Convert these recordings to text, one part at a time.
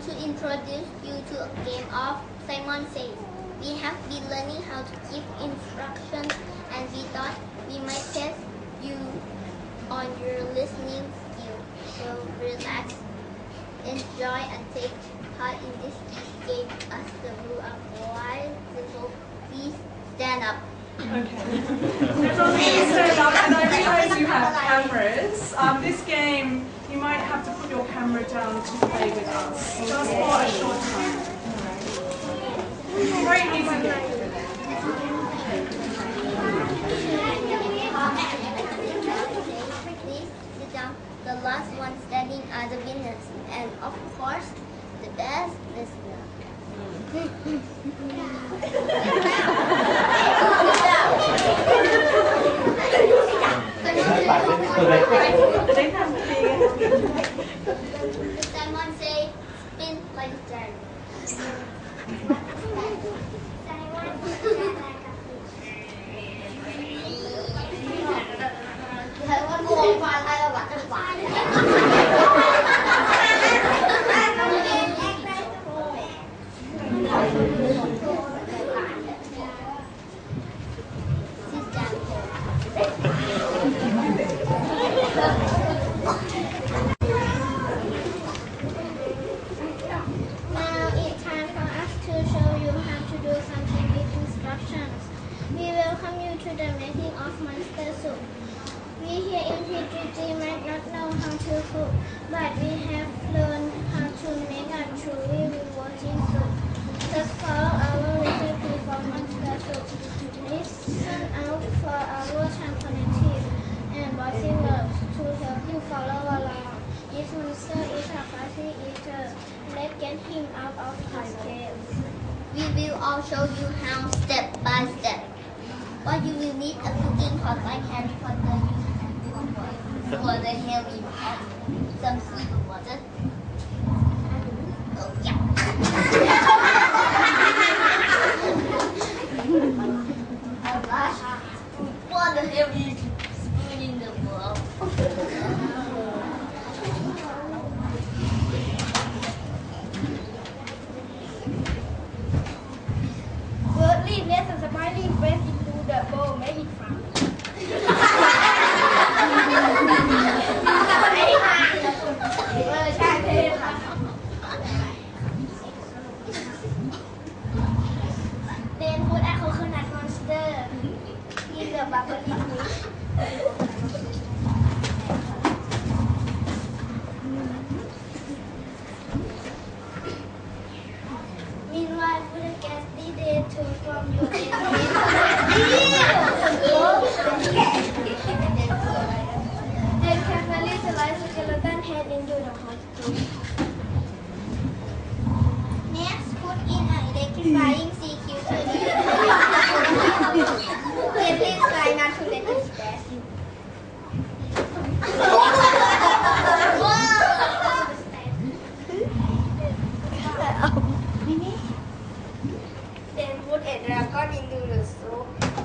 want to introduce you to a game of Simon Says. We have been learning how to give instructions, and we thought we might test you on your listening skills. So relax, enjoy, and take part in this game as the rules are quite simple. Please stand up. Okay. Everyone please stand up, and I realise you have cameras. This game, you might have to put your camera down to play with us, just for a short time. Very easy game. Please sit down. The last one standing are the winners, and of course, the best listener. Simon say, spin like that. We here in PGG might not know how to cook, but we have learned how to make a truly rewarding soup. Just follow our recipe for monster soup. Listen out for our alternative and voicing words to help you follow along. This monster is a fussy eater. Let's get him out of his cave. We will all show you how step by step. What you will need a cooking pot like Harry Potter for the heavy pot, some sweet water. Oh yeah. A large for the heavy spoon in the world. Thirdly, place a smiling face into the bowl. Make it fun. Then put a coconut monster in the bubbling mix. Meanwhile, put a gas leader to from your then carefully slice the skeleton head into the hot soup. Next, put in an electrifying CQ to gently try not to let it splash. Then put a dragon into the soup.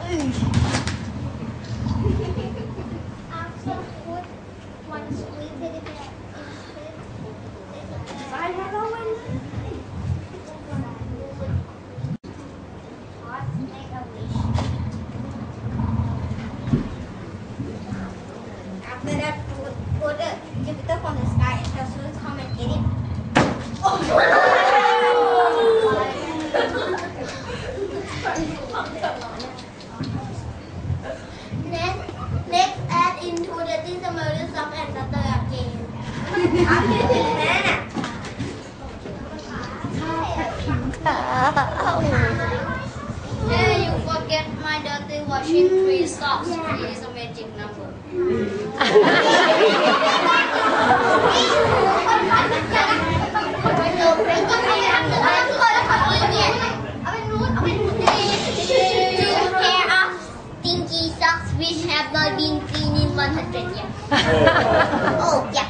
After put one sweet teddy bear make a wish. After that, put a Jupiter from the sky and the sun come and get it. Next, add into the thistle soft and butter again. Hey, you forget my dirty washing 3 socks. 3 is a magic number. Which have not been cleaned in 100 years. Oh, yeah.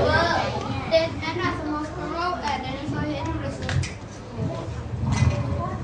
Then add a small squirrel and then so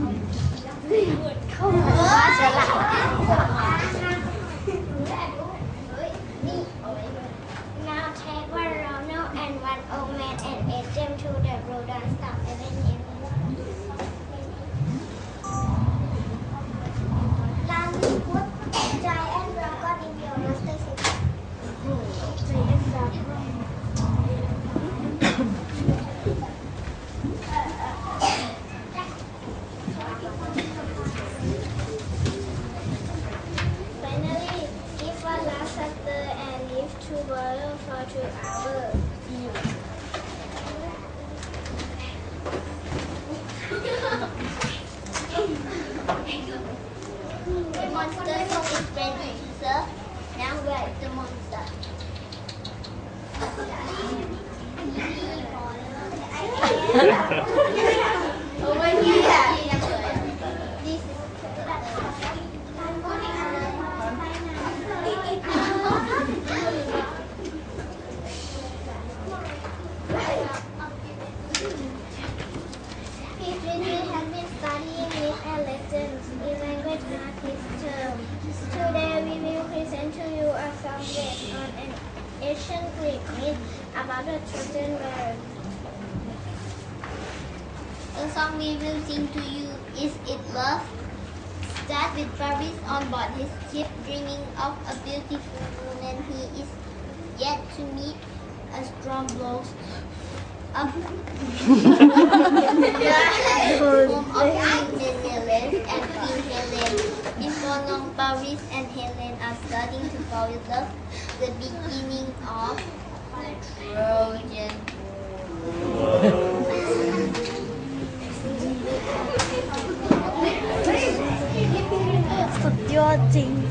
Now take one Ronald and one old man and add them to the road and stop and then Lani put giant dragon in your master system. Giant dragon. Finally, give one last stir and leave to boil for 2 hours. The monster soup is ready to serve. Now where is the monster? Over here. This is His Ridley has been studying with a lessons in language artist term. Today we will present to you a song based on an ancient Greek myth about a Trojan bird. The song we will sing to you is It Love. Start with Paris on board his ship dreaming of a beautiful woman he is yet to meet. A storm blows up the home of King Menelaus and Queen Helen. Before long, Paris and Helen are starting to fall in love. The beginning of the Trojan War. สุดยอดจริง